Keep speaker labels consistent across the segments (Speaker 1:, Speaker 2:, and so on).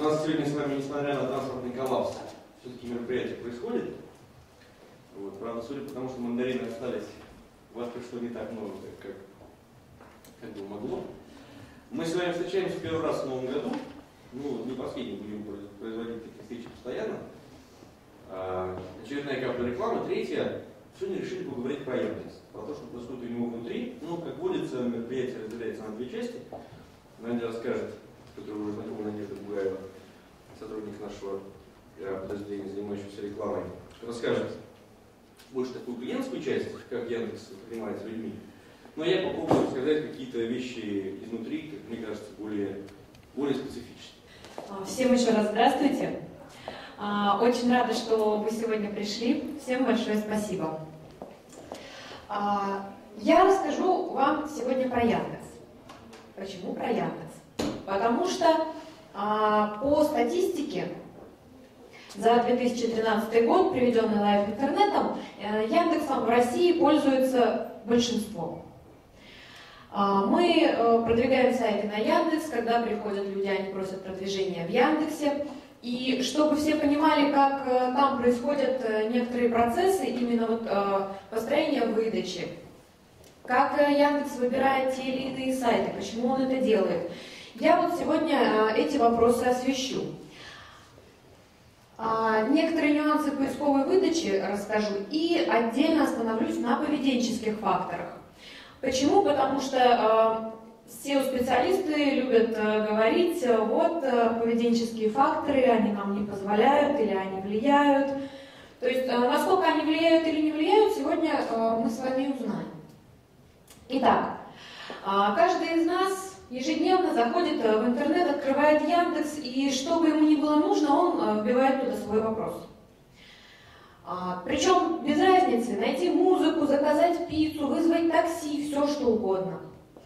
Speaker 1: нас сегодня с вами, несмотря на транспортный коллапс, все-таки мероприятие происходит. Вот, правда, судя по тому, что мандарины остались, у вас пришло не так много, как бы могло. Мы с вами встречаемся первый раз в новом году. Ну, не последний, будем производить такие встречи постоянно. Очередная капля рекламы. Третья. Сегодня решили поговорить про Яндекс. Про то, что происходит у него внутри. Ну, как водится, мероприятие разделяется на две части. Надя расскажет, который уже знаком, Надежда Бугаева, сотрудник нашего подразделения, занимающегося рекламой, расскажет больше такую клиентскую часть, как Яндекс принимается людьми. Но я попробую рассказать какие-то вещи изнутри, как мне кажется, более специфические.
Speaker 2: Всем еще раз здравствуйте. Очень рада, что вы сегодня пришли. Всем большое спасибо. Я расскажу вам сегодня про Яндекс. Почему про Яндекс? Потому что по статистике за 2013 год, приведенный Live интернетом, Яндексом в России пользуется большинство. Мы продвигаем сайты на Яндекс, когда приходят люди, они просят продвижения в Яндексе. И чтобы все понимали, как там происходят некоторые процессы, именно вот построение выдачи, как Яндекс выбирает те или иные сайты, почему он это делает. Я вот сегодня эти вопросы освещу. Некоторые нюансы поисковой выдачи расскажу и отдельно остановлюсь на поведенческих факторах. Почему? Потому что SEO-специалисты любят говорить, вот поведенческие факторы, они нам не позволяют или они влияют. То есть насколько они влияют или не влияют, сегодня мы с вами узнаем. Итак, каждый из нас ежедневно заходит в интернет, открывает Яндекс, и что бы ему ни было нужно, он вбивает туда свой вопрос. Причем без разницы, найти музыку, заказать пиццу, вызвать такси, все что угодно.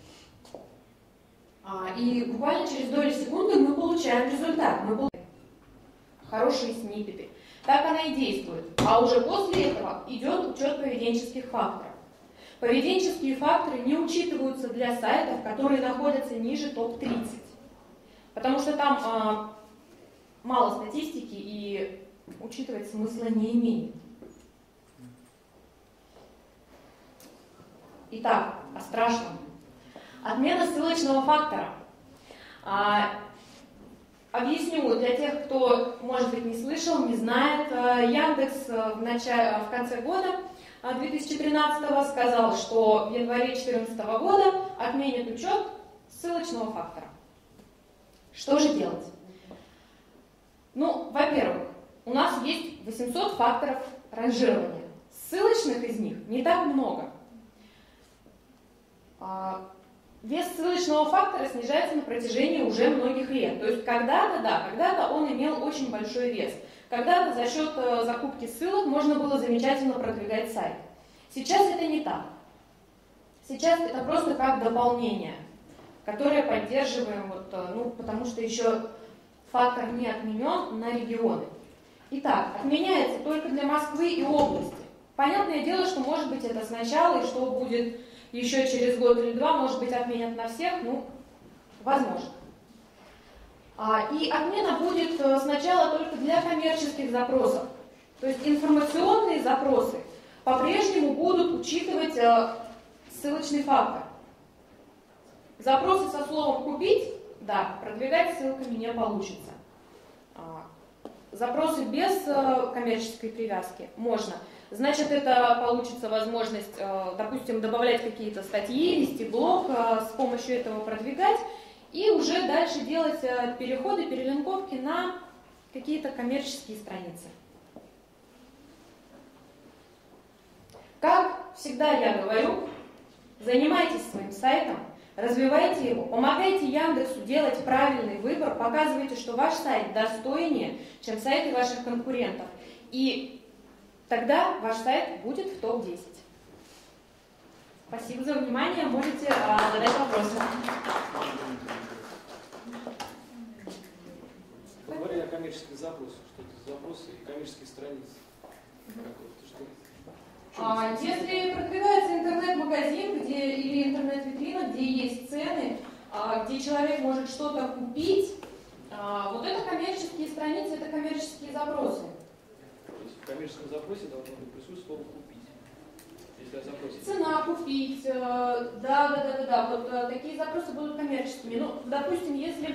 Speaker 2: И буквально через доли секунды мы получаем результат, мы получаем хорошие сниппеты. Так она и действует. А уже после этого идет учет поведенческих факторов. Поведенческие факторы не учитываются для сайтов, которые находятся ниже топ-30. Потому что там мало статистики и учитывать смысла не имеет. Итак, о страшном. Отмена ссылочного фактора. Объясню для тех, кто, может быть, не слышал, не знает. Яндекс в конце года 2013 сказал, что в январе 2014 года отменит учет ссылочного фактора. Что же делать? Ну, во-первых, у нас есть 800 факторов ранжирования. Ссылочных из них не так много. Вес ссылочного фактора снижается на протяжении уже многих лет. То есть когда-то, да, когда-то он имел очень большой вес. Когда-то за счет закупки ссылок можно было замечательно продвигать сайт. Сейчас это не так. Сейчас это просто как дополнение, которое поддерживаем, потому что еще фактор не отменен на регионы. Итак, отменяется только для Москвы и области. Понятное дело, что может быть это сначала, и что будет еще через год или два, может быть, отменят на всех, возможно. И отмена будет сначала только для коммерческих запросов. То есть информационные запросы по-прежнему будут учитывать ссылочный фактор. Запросы со словом «купить», да, продвигать ссылками не получится. Запросы без коммерческой привязки можно. Значит, это получится возможность, допустим, добавлять какие-то статьи, вести блог, с помощью этого продвигать и уже дальше делать переходы, перелинковки на какие-то коммерческие страницы. Как всегда я говорю, занимайтесь своим сайтом, развивайте его, помогайте Яндексу делать правильный выбор, показывайте, что ваш сайт достойнее, чем сайты ваших конкурентов. И тогда ваш сайт будет в топ-10. Спасибо за внимание. Можете задать вопросы.
Speaker 3: Говоря о коммерческих запросах, что это за запросы и коммерческие страницы?
Speaker 2: Если продвигается интернет-магазин или интернет-витрина, где есть цены, где человек может что-то купить, вот это коммерческая это коммерческие запросы.
Speaker 3: То есть в коммерческом запросе должно быть присутствовать слово «купить». Если о запросе.
Speaker 2: Цена, купить, да. Вот такие запросы будут коммерческими. Ну, допустим, если...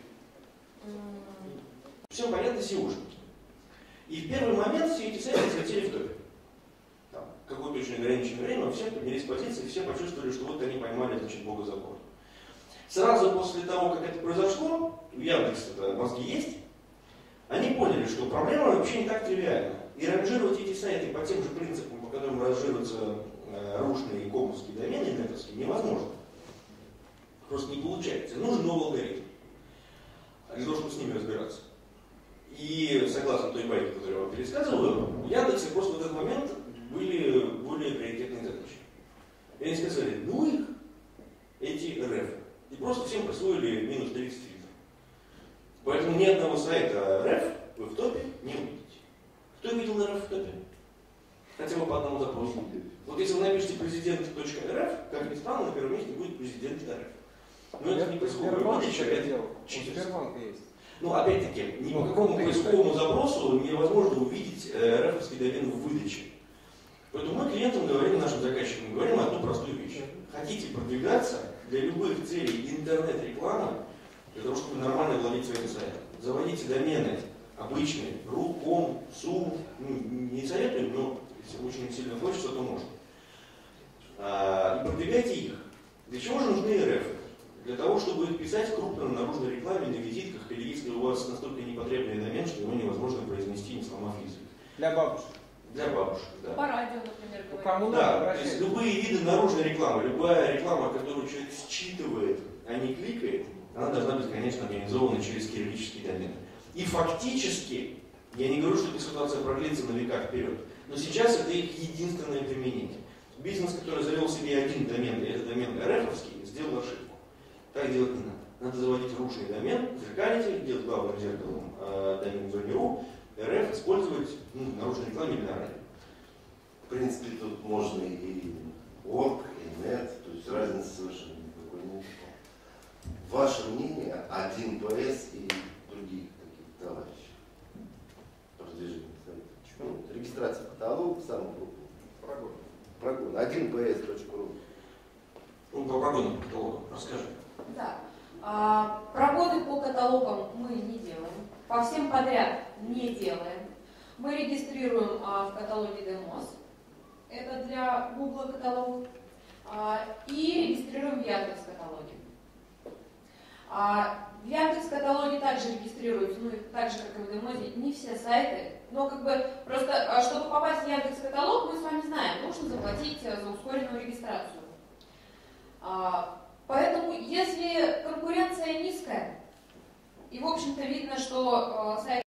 Speaker 1: Всем понятно SEOшники. И в первый момент все эти сайты взлетели в топе. Там, какое-то очень ограниченное время, у всех поднялись позиции, все почувствовали, что вот они поймали, значит, бога закона. Сразу после того, как это произошло, у Яндекса мозги есть, они поняли, что проблема вообще не так тривиальна. И ранжировать эти сайты по тем же принципам, по которым ранжируются рушные и комовские домены нетовские, невозможно. Просто не получается. Нужен новый алгоритм для того, чтобы с ними разбираться. И согласно той байке, которую я вам пересказываю, у Яндекса просто в этот момент были более приоритетные задачи. И они сказали, ну их, эти РФ. И просто всем присвоили минус 30 фильтров. Поэтому ни одного сайта РФ вы в топе не увидите. Кто видел РФ в топе? Хотя бы по одному запросу. Вот если вы напишите президент.рф, как ни странно, на первом месте будет президент РФ. Но это не поисковая выдача, это читерство. Ну, опять-таки, ни по какому поисковому запросу невозможно увидеть РФовский домен в выдаче. Поэтому мы клиентам говорим, нашим заказчикам говорим одну простую вещь. Хотите продвигаться для любых целей интернет-рекламы, для того, чтобы нормально владеть своим сайтом, заводите домены обычные, .ru, .com, .su, не советуем, но если очень сильно хочется, то можно. И продвигайте их. Для чего же нужны РФ? Для того, чтобы их писать крупно на наружной рекламе, на визитках, или если у вас настолько непотребный домен, что его невозможно произнести, не сломав язык.
Speaker 3: Для бабушек.
Speaker 1: Для бабушек, да.
Speaker 2: По радио, например, говорят.
Speaker 3: Кому
Speaker 1: Да,
Speaker 3: надо,
Speaker 1: то есть любые виды наружной рекламы, любая реклама, которую человек считывает, а не кликает, она должна быть, конечно, организована через кириллические домены. И фактически, я не говорю, что эта ситуация продлится на века вперед, но сейчас это их единственное применение. Бизнес, который завел себе один домен, и этот домен РФовский, сделал ошибку. Так делать не надо. Надо заводить рушный домен, зеркалить, делать главным зеркалом домен .ru, РФ использовать наружной рекламе или на радио.
Speaker 4: В принципе, тут можно и org, и net, то есть разницы совершенно никакой нет. Ваше мнение, 1С и другие какие-то товарищи? Продвижение сайта. Регистрация каталога, самый крупный. Прогон. 1ps.ru.
Speaker 1: Ну, по прогону по каталогу расскажи.
Speaker 2: Да. Прогоны по каталогам мы не делаем. По всем подряд не делаем. Мы регистрируем в каталоге Demos. Это для Google каталог. И регистрируем в Яндекс каталоге. В Яндекс каталоге также регистрируются, ну так же, как и в Демозе, не все сайты. Но как бы просто, чтобы попасть в Яндекс каталог, мы с вами знаем, нужно заплатить за ускоренную регистрацию. Поэтому, если конкуренция низкая, и в общем-то видно, что сайт